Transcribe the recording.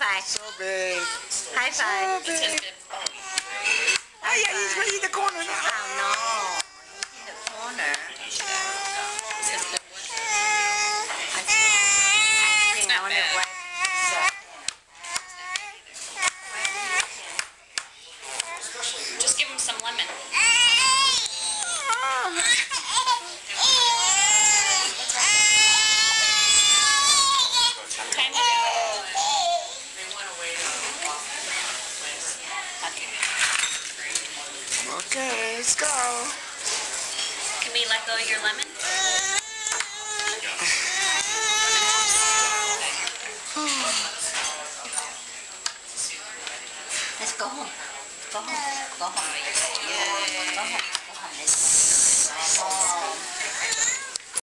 five. So big. High five. So big. Oh yeah, he's really in the corner now. Oh no. He's in the corner. I think I wonder what. Just give him some lemon. Okay, let's go. Can we let go of your lemon?